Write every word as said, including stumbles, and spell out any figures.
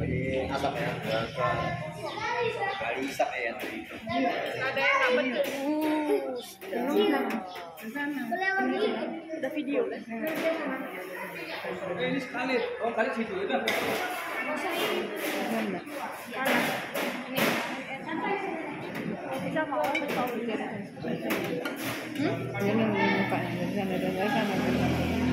Lagi asap ya, kali isap ya tadi itu. Ada yang nggak betul. Ada video. Ini sekali, oh kali situ itu. Bisa mau tahu Hmm? Yan ang mukha niya. Sana doon. Ay, sana doon.